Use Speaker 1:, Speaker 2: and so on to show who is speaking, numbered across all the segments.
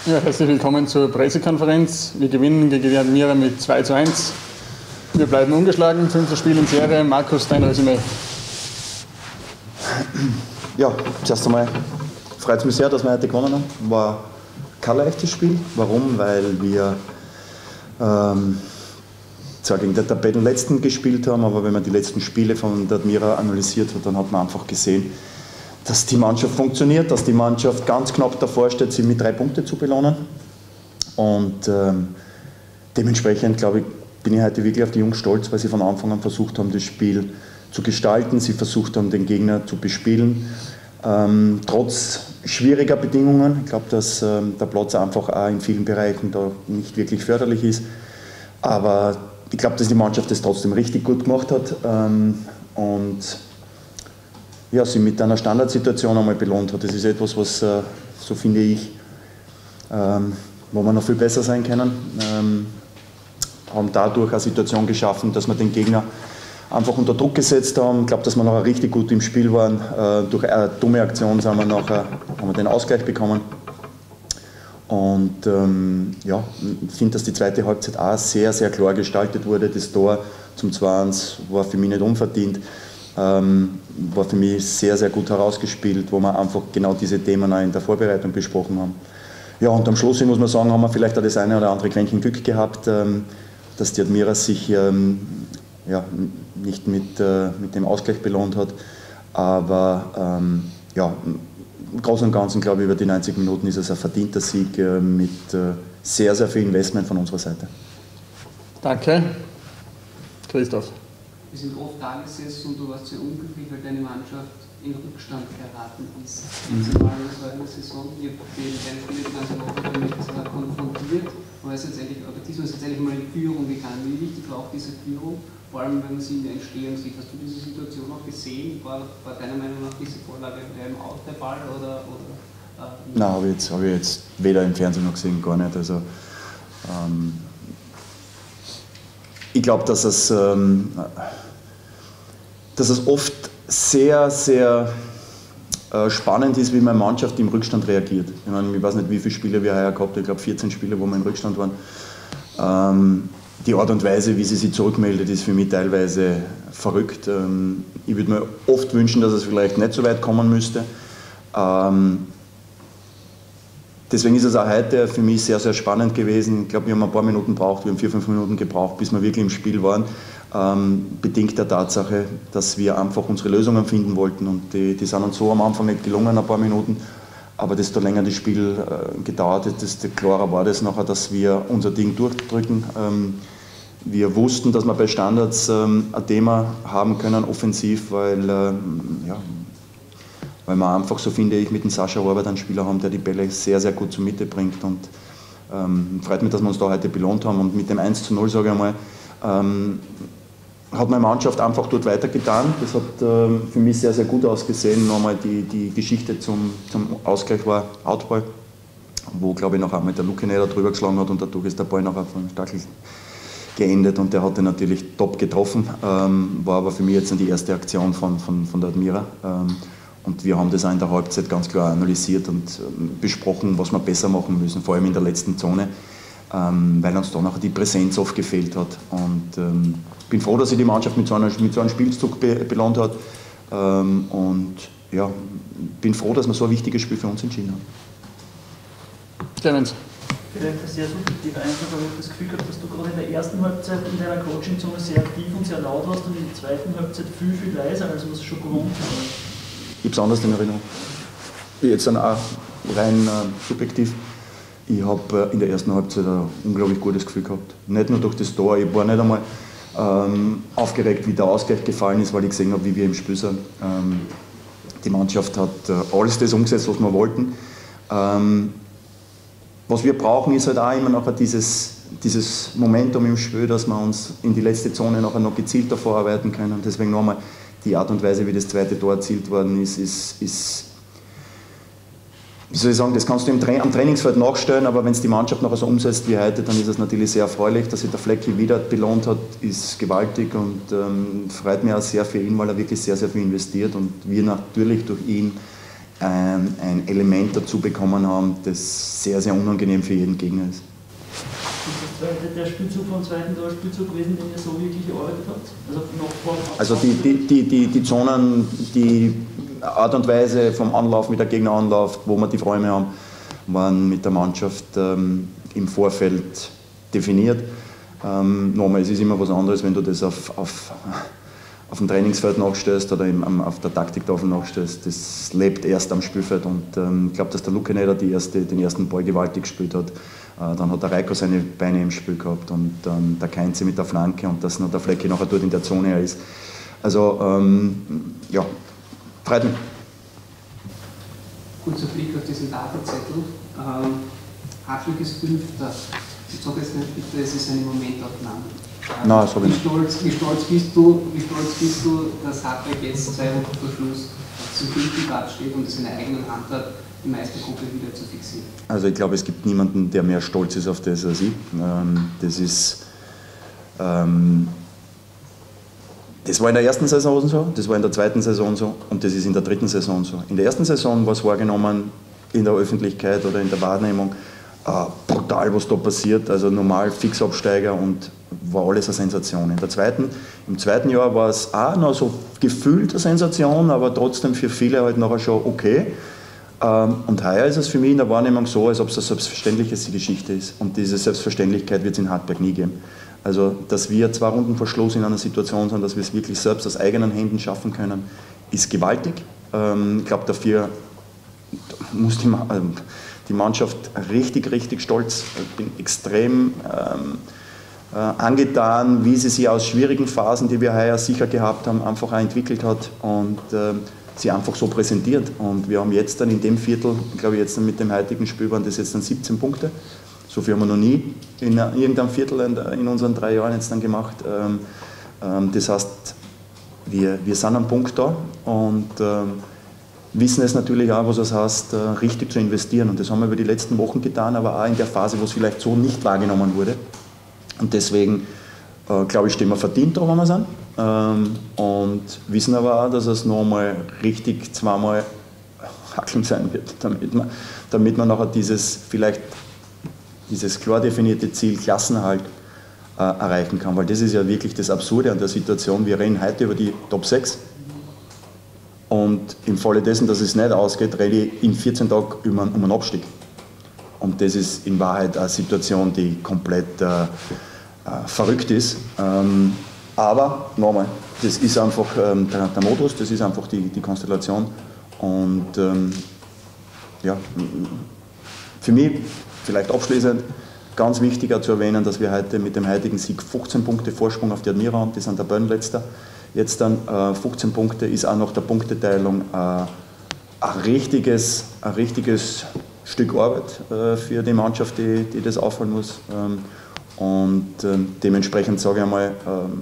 Speaker 1: Ja, herzlich willkommen zur Pressekonferenz. Wir gewinnen gegen die Admira mit 2:1. Wir bleiben ungeschlagen, 5. Spiel in Serie. Markus, dein Resümee.
Speaker 2: Ja, zuerst einmal freut es mich sehr, dass wir heute gewonnen haben. War kein leichtes Spiel. Warum? Weil wir zwar gegen den Tabellenletzten gespielt haben, aber wenn man die letzten Spiele von der Admira analysiert hat, dann hat man einfach gesehen, dass die Mannschaft funktioniert, dass die Mannschaft ganz knapp davor steht, sie mit 3 Punkten zu belohnen. Und dementsprechend, glaube ich, bin ich heute wirklich auf die Jungs stolz, weil sie von Anfang an versucht haben, das Spiel zu gestalten, sie versucht haben, den Gegner zu bespielen. Trotz schwieriger Bedingungen, ich glaube, dass der Platz einfach auch in vielen Bereichen da nicht wirklich förderlich ist. Aber ich glaube, dass die Mannschaft das trotzdem richtig gut gemacht hat und ja, sie mit einer Standardsituation einmal belohnt hat. Das ist etwas, was, so finde ich, wo wir noch viel besser sein können. Haben dadurch eine Situation geschaffen, dass wir den Gegner einfach unter Druck gesetzt haben. Ich glaube, dass wir nachher richtig gut im Spiel waren. Durch eine dumme Aktion haben wir den Ausgleich bekommen. Und ja, ich finde, dass die zweite Halbzeit auch sehr, sehr klar gestaltet wurde. Das Tor zum 2:1 war für mich nicht unverdient. War für mich sehr, sehr gut herausgespielt, wo wir einfach genau diese Themen auch in der Vorbereitung besprochen haben. Ja, und am Schluss, muss man sagen, haben wir vielleicht auch das eine oder andere Quäntchen Glück gehabt, dass die Admira sich ja, nicht mit dem Ausgleich belohnt hat. Aber ja, im Großen und Ganzen, glaube ich, über die 90 Minuten ist es ein verdienter Sieg mit sehr, sehr viel Investment von unserer Seite.
Speaker 1: Danke. Christoph.
Speaker 3: Wir sind oft da gesessen und du warst sehr unglücklich, weil deine Mannschaft in Rückstand geraten ist. Das war in der Saison. Ihr habt die Spiele die ganze Woche damit konfrontiert. Aber diesmal ist jetzt endlich mal in Führung gegangen. Wie wichtig war auch diese Führung? Vor allem, wenn man sie in der Entstehung sieht. Hast du diese Situation auch gesehen? War deiner Meinung nach diese Vorlage Out der Ball?
Speaker 2: Nein, habe ich jetzt weder im Fernsehen noch gesehen, gar nicht. Also, ich glaube, dass es oft sehr, sehr spannend ist, wie meine Mannschaft im Rückstand reagiert. Ich meine, ich weiß nicht, wie viele Spiele wir heuer gehabt haben. Ich glaube, 14 Spiele, wo wir im Rückstand waren. Die Art und Weise, wie sie sich zurückmeldet, ist für mich teilweise verrückt. Ich würde mir oft wünschen, dass es vielleicht nicht so weit kommen müsste. Deswegen ist es auch heute für mich sehr, sehr spannend gewesen. Ich glaube, wir haben ein paar Minuten gebraucht, wir haben 4-5 Minuten gebraucht, bis wir wirklich im Spiel waren. Bedingt der Tatsache, dass wir einfach unsere Lösungen finden wollten. Und die sind uns so am Anfang nicht gelungen, ein paar Minuten. Aber desto länger das Spiel gedauert hat, desto klarer war das nachher, dass wir unser Ding durchdrücken. Wir wussten, dass wir bei Standards ein Thema haben können, offensiv, weil wir einfach, so finde ich, mit dem Sascha Robert einen Spieler haben, der die Bälle sehr, sehr gut zur Mitte bringt. Und freut mich, dass wir uns da heute belohnt haben. Und mit dem 1:0, sage ich einmal, hat meine Mannschaft einfach dort weitergetan. Das hat für mich sehr, sehr gut ausgesehen. Nochmal die Geschichte zum Ausgleich war Outball, wo, glaube ich, noch einmal der Lukineder drüber geschlagen hat und dadurch ist der Ball nachher von Stachel geendet und der hat den natürlich top getroffen. War aber für mich jetzt die erste Aktion von der Admira. Und wir haben das auch in der Halbzeit ganz klar analysiert und besprochen, was wir besser machen müssen, vor allem in der letzten Zone, weil uns da nachher die Präsenz oft gefehlt hat. Und bin froh, dass sich die Mannschaft mit so einem Spielzug belohnt hat. Und ja, bin froh, dass wir so ein wichtiges Spiel für uns entschieden haben.
Speaker 1: Clemens.
Speaker 4: Vielleicht eine sehr subjektive Einstellung, aber ich habe das Gefühl gehabt, dass du gerade in der ersten Halbzeit in deiner Coachingzone sehr aktiv und sehr laut warst und in der zweiten Halbzeit viel, viel leiser, als man es schon gewohnt hat.
Speaker 2: Ich habe es anders in Erinnerung. Jetzt auch rein subjektiv. Ich habe in der ersten Halbzeit ein unglaublich gutes Gefühl gehabt. Nicht nur durch das Tor, ich war nicht einmal aufgeregt, wie der Ausgleich gefallen ist, weil ich gesehen habe, wie wir im Spiel sind. Die Mannschaft hat alles das umgesetzt, was wir wollten. Was wir brauchen, ist halt auch immer nachher dieses Momentum im Spiel, dass wir uns in die letzte Zone nachher noch gezielter vorarbeiten können. Deswegen nochmal die Art und Weise, wie das zweite Tor erzielt worden ist, wie soll ich sagen, das kannst du am Trainingsfeld nachstellen, aber wenn es die Mannschaft nachher so umsetzt wie heute, dann ist es natürlich sehr erfreulich. Dass sich der Flecki wieder belohnt hat, ist gewaltig und freut mich auch sehr für ihn, weil er wirklich sehr, sehr viel investiert und wir natürlich durch ihn ein Element dazu bekommen haben, das sehr, sehr unangenehm für jeden Gegner ist.
Speaker 4: Der Spielzug vom zweiten Tor, Spielzug gewesen, den ihr so wirklich erarbeitet habt?
Speaker 2: Also die Zonen, die Art und Weise vom Anlauf, wie der Gegner anläuft, wo wir die Räume haben, waren mit der Mannschaft im Vorfeld definiert. Nochmal, es ist immer was anderes, wenn du das auf dem Trainingsfeld nachstellst oder auf der Taktiktafel nachstellst. Das lebt erst am Spielfeld und ich glaube, dass der Lukeneder den ersten Ball gewaltig gespielt hat. Dann hat der Reiko seine Beine im Spiel gehabt und der Keinze mit der Flanke und dass noch der Flecke nachher dort in der Zone ist. Also, ja, freut mich.
Speaker 3: Kurzer Blick auf diesen Datenzettel. Hartwig ist Fünfter. Ich sage jetzt nicht bitte, es ist eine Momentaufnahme.
Speaker 2: Nein, das habe ich
Speaker 3: nicht. Wie stolz bist du, dass Hartwig jetzt 2 Wochen vor Schluss zum 5. Platz steht und es in der eigenen Hand hat, die Meistergruppe wieder zu fixieren?
Speaker 2: Also ich glaube, es gibt niemanden, der mehr stolz ist auf das als ich. Das war in der ersten Saison so, das war in der zweiten Saison so und das ist in der dritten Saison so. In der ersten Saison war es wahrgenommen in der Öffentlichkeit oder in der Wahrnehmung brutal, was da passiert, also normal Fixabsteiger und war alles eine Sensation. Im zweiten Jahr war es auch noch so gefühlt eine Sensation, aber trotzdem für viele halt nachher schon okay. Und heuer ist es für mich in der Wahrnehmung so, als ob es eine selbstverständliche Geschichte ist. Und diese Selbstverständlichkeit wird es in Hartberg nie geben. Also, dass wir 2 Runden vor Schluss in einer Situation sind, dass wir es wirklich selbst aus eigenen Händen schaffen können, ist gewaltig. Ich glaube, dafür muss die Mannschaft richtig, richtig stolz. Ich bin extrem angetan, wie sie sich aus schwierigen Phasen, die wir heuer sicher gehabt haben, einfach auch entwickelt hat und sie einfach so präsentiert. Und wir haben jetzt dann in dem Viertel, ich glaube jetzt dann mit dem heutigen Spiel waren das jetzt dann 17 Punkte. So viel haben wir noch nie in irgendeinem Viertel in unseren 3 Jahren jetzt dann gemacht. Das heißt, wir sind am Punkt da und wissen es natürlich auch, was es heißt, richtig zu investieren. Und das haben wir über die letzten Wochen getan, aber auch in der Phase, wo es vielleicht so nicht wahrgenommen wurde. Und deswegen, glaube ich, stehen wir verdient da, wo wir sind. Und wissen aber auch, dass es noch einmal richtig zweimal hackeln sein wird, damit man nachher dieses klar definierte Ziel Klassenerhalt erreichen kann. Weil das ist ja wirklich das Absurde an der Situation. Wir reden heute über die Top 6. Und im Falle dessen, dass es nicht ausgeht, rede ich in 14 Tagen um einen Abstieg. Und das ist in Wahrheit eine Situation, die komplett verrückt ist. Aber nochmal, das ist einfach der Modus, das ist einfach die Konstellation. Und ja, für mich vielleicht abschließend ganz wichtig zu erwähnen, dass wir heute mit dem heutigen Sieg 15 Punkte Vorsprung auf die Admira haben, die sind der Tabellenletzter. Jetzt dann 15 Punkte ist auch nach der Punkteteilung ein richtiges Stück Arbeit für die Mannschaft, die das aufholen muss. Und dementsprechend sage ich einmal,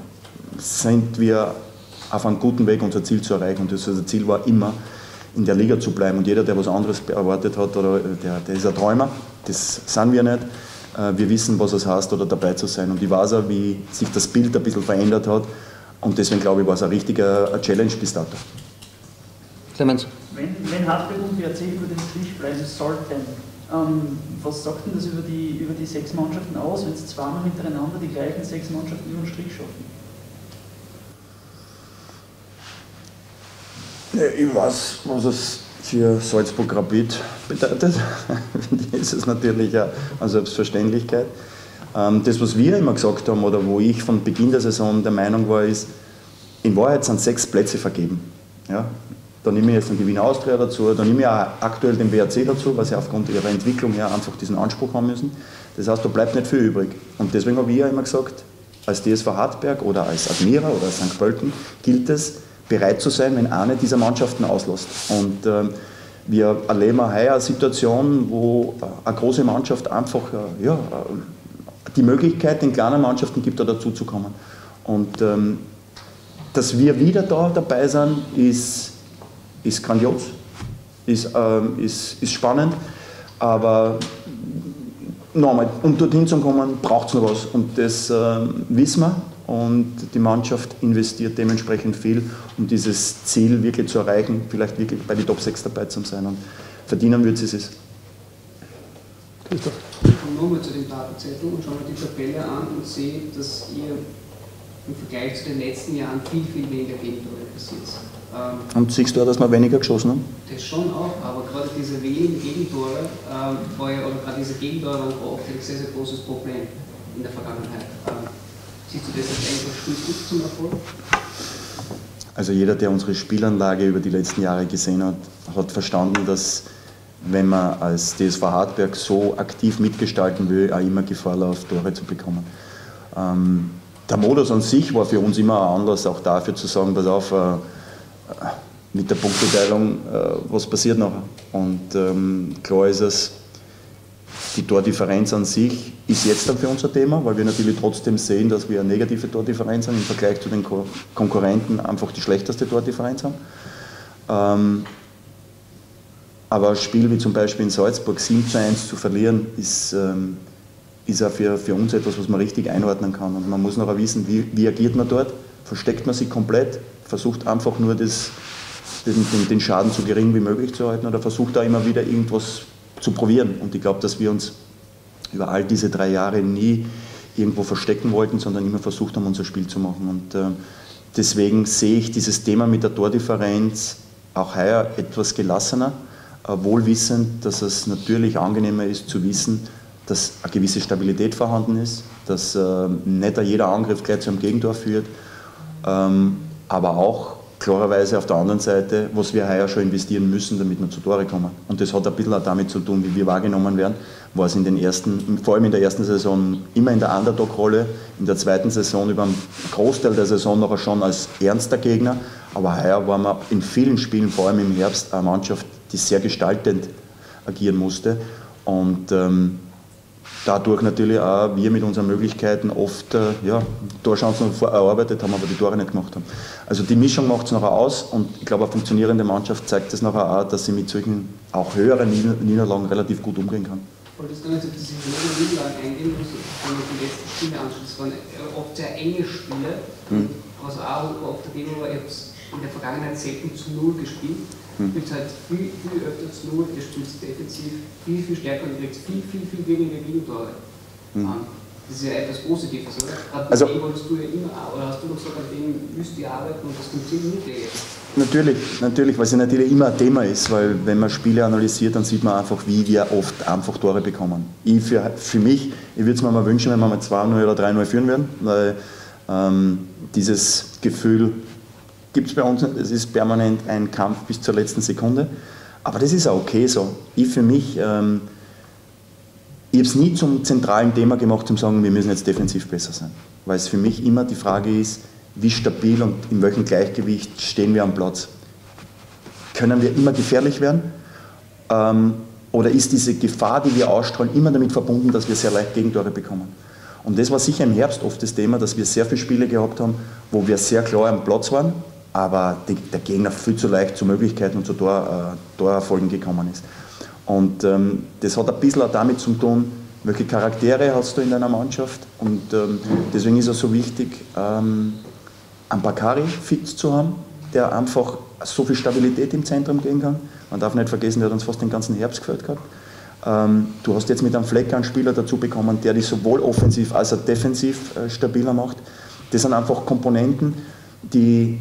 Speaker 2: sind wir auf einem guten Weg, unser Ziel zu erreichen. Und unser Ziel war immer, in der Liga zu bleiben. Und jeder, der was anderes erwartet hat, oder der ist ein Träumer. Das sind wir nicht. Wir wissen, was es heißt, oder dabei zu sein. Und ich weiß auch, wie sich das Bild ein bisschen verändert hat. Und deswegen glaube ich, war es ein richtiger Challenge bis dato.
Speaker 1: Clemens.
Speaker 4: Wenn Hartberg und WRC über den Strich bleiben sollten, was sagt denn das über die 6 Mannschaften aus, wenn es zweimal hintereinander die gleichen 6 Mannschaften über den Strich schaffen?
Speaker 2: Ich weiß, was es für Salzburg Rapid bedeutet. Für die ist es natürlich eine Selbstverständlichkeit. Das, was wir immer gesagt haben, oder wo ich von Beginn der Saison der Meinung war, ist, in Wahrheit sind 6 Plätze vergeben. Ja? Da nehme ich jetzt den Wiener Austria dazu, da nehme ich auch aktuell den WRC dazu, weil sie aufgrund ihrer Entwicklung her einfach diesen Anspruch haben müssen. Das heißt, da bleibt nicht viel übrig. Und deswegen habe ich ja immer gesagt, als DSV Hartberg oder als Admira oder als St. Pölten gilt es, bereit zu sein, wenn eine dieser Mannschaften auslässt. Und wir erleben auch heuer eine Situation, wo eine große Mannschaft einfach die Möglichkeit den kleinen Mannschaften gibt, da dazu zu kommen. Und dass wir wieder da dabei sind, ist grandios, ist spannend, aber nochmal, um dorthin zu kommen, braucht es noch was. Und das wissen wir und die Mannschaft investiert dementsprechend viel, um dieses Ziel wirklich zu erreichen, vielleicht wirklich bei den Top 6 dabei zu sein. Und verdienen wird sie es.
Speaker 1: Christoph.
Speaker 3: Ich komme nochmal zu dem Datenzettel und schaue mir die Tabelle an und sehe, dass ihr im Vergleich zu den letzten Jahren viel, viel weniger Gegentore kassiert.
Speaker 2: Und siehst du auch, dass wir weniger geschossen haben?
Speaker 3: Das schon auch, aber gerade diese wenigen Gegentore, oder gerade diese Gegentore waren oft ein sehr, sehr großes Problem in der Vergangenheit. Siehst du das als einfach Schlüssel zum Erfolg?
Speaker 2: Also jeder, der unsere Spielanlage über die letzten Jahre gesehen hat, hat verstanden, dass wenn man als DSV Hartberg so aktiv mitgestalten will, auch immer Gefahr läuft, Tore zu bekommen. Der Modus an sich war für uns immer ein Anlass, auch dafür zu sagen, pass auf, mit der Punkteteilung, was passiert nachher. Und klar ist es, die Tordifferenz an sich ist jetzt dann für uns ein Thema, weil wir natürlich trotzdem sehen, dass wir eine negative Tordifferenz haben, im Vergleich zu den Konkurrenten einfach die schlechteste Tordifferenz haben. Aber ein Spiel wie zum Beispiel in Salzburg 7:1 zu verlieren, ist auch für uns etwas, was man richtig einordnen kann. Und man muss noch wissen, wie agiert man dort, versteckt man sich komplett, versucht einfach nur den Schaden so gering wie möglich zu halten oder versucht da immer wieder irgendwas zu probieren. Und ich glaube, dass wir uns über all diese 3 Jahre nie irgendwo verstecken wollten, sondern immer versucht haben, unser Spiel zu machen. Und deswegen sehe ich dieses Thema mit der Tordifferenz auch heuer etwas gelassener, wohl wissend, dass es natürlich angenehmer ist zu wissen, dass eine gewisse Stabilität vorhanden ist, dass nicht jeder Angriff gleich zu einem Gegentor führt, aber auch klarerweise auf der anderen Seite, was wir heuer schon investieren müssen, damit wir zu Tore kommen. Und das hat ein bisschen auch damit zu tun, wie wir wahrgenommen werden. War es vor allem in der ersten Saison immer in der Underdog-Rolle, in der zweiten Saison über einen Großteil der Saison nachher schon als ernster Gegner, aber heuer waren wir in vielen Spielen, vor allem im Herbst, eine Mannschaft, die sehr gestaltend agieren musste und dadurch natürlich auch wir mit unseren Möglichkeiten oft Torchancen erarbeitet haben, aber die Tore nicht gemacht haben. Also die Mischung macht es nachher aus und ich glaube, eine funktionierende Mannschaft zeigt es nachher auch, dass sie mit solchen auch höheren Niederlagen relativ gut umgehen kann.
Speaker 3: Ich wollte jetzt gar nicht auf diese höheren Niederlagen eingehen, wenn man die letzten Spiele anschaut. Das waren oft sehr enge Spiele, was auch oft dagegen war, ich habe es in der Vergangenheit selten zu 0 gespielt. Ich habe halt viel öfter zu 0 gespielt, defensiv, viel stärker und kriegt viel weniger Gegentore. Das ist ja etwas Positives, oder? Gerade mit dem wolltest du ja immer, oder hast du noch gesagt, an dem müsst ihr arbeiten und das funktioniert ja jetzt?
Speaker 2: Natürlich, weil es ja natürlich immer ein Thema ist, weil wenn man Spiele analysiert, dann sieht man einfach, wie wir oft einfach Tore bekommen. Für mich, ich würde es mir mal wünschen, wenn wir mal 2-0 oder 3-0 führen würden, weil dieses Gefühl gibt es bei uns nicht. Es ist permanent ein Kampf bis zur letzten Sekunde. Aber das ist auch okay so. Ich für mich, ich habe es nie zum zentralen Thema gemacht, zum sagen, wir müssen jetzt defensiv besser sein. Weil es für mich immer die Frage ist, wie stabil und in welchem Gleichgewicht stehen wir am Platz. Können wir immer gefährlich werden? Oder ist diese Gefahr, die wir ausstrahlen, immer damit verbunden, dass wir sehr leicht Gegentore bekommen? Und das war sicher im Herbst oft das Thema, dass wir sehr viele Spiele gehabt haben, wo wir sehr klar am Platz waren, aber der Gegner viel zu leicht zu Möglichkeiten und zu Torerfolgen gekommen ist. Und das hat ein bisschen auch damit zu tun, welche Charaktere hast du in deiner Mannschaft. Und deswegen ist es so wichtig, einen Bakary fit zu haben, der einfach so viel Stabilität im Zentrum geben kann. Man darf nicht vergessen, der hat uns fast den ganzen Herbst gefällt gehabt. Du hast jetzt mit einem Fleck einen Spieler dazu bekommen, der dich sowohl offensiv als auch defensiv stabiler macht. Das sind einfach Komponenten, die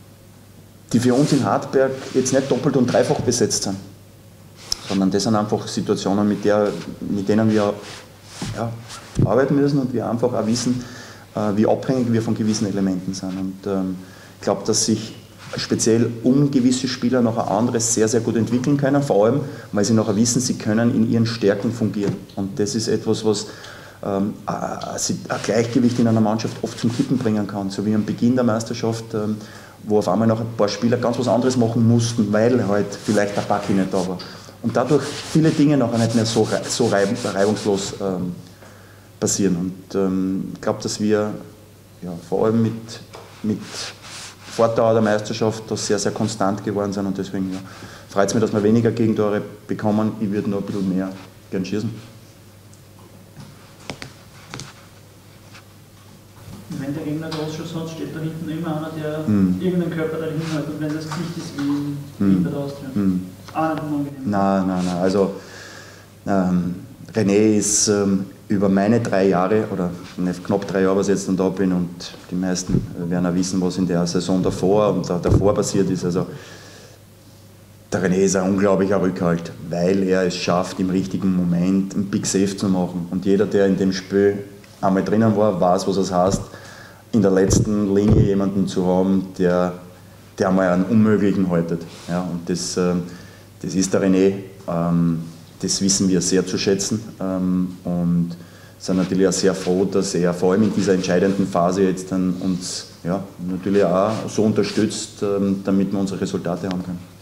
Speaker 2: für uns in Hartberg jetzt nicht doppelt und dreifach besetzt sind, sondern das sind einfach Situationen, mit denen wir arbeiten müssen und wir einfach auch wissen, wie abhängig wir von gewissen Elementen sind. Und ich glaube, dass sich speziell gewisse Spieler nachher anderes sehr, sehr gut entwickeln können, vor allem, weil sie nachher wissen, sie können in ihren Stärken fungieren. Und das ist etwas, was ein Gleichgewicht in einer Mannschaft oft zum Kippen bringen kann, so wie am Beginn der Meisterschaft, wo auf einmal noch ein paar Spieler ganz was anderes machen mussten, weil halt vielleicht der Backi nicht da war. Und dadurch viele Dinge nachher nicht mehr so reibungslos passieren. Und ich glaube, dass wir vor allem mit Fortdauer der Meisterschaft da sehr, sehr konstant geworden sind und deswegen freut es mich, dass wir weniger Gegentore bekommen. Ich würde noch ein bisschen mehr gern schießen.
Speaker 4: wenn der Gegner Großschuss hat, steht da hinten immer einer, der irgendeinen Körper dahin hat und wenn das Gesicht ist wie in der Austria. Auch nicht unangenehm.
Speaker 2: Nein. Also René ist über meine 3 Jahre, oder knapp 3 Jahre, was ich jetzt dann da bin, und die meisten werden auch wissen, was in der Saison davor und davor passiert ist. Also der René ist ein unglaublicher Rückhalt, weil er es schafft, im richtigen Moment einen Big Save zu machen. Und jeder, der in dem Spiel einmal drinnen war, weiß, was es heißt, in der letzten Linie jemanden zu haben, der mal einen Unmöglichen haltet. Ja, und das ist der René. Das wissen wir sehr zu schätzen und sind natürlich auch sehr froh, dass er vor allem in dieser entscheidenden Phase jetzt dann uns natürlich auch so unterstützt, damit wir unsere Resultate haben können.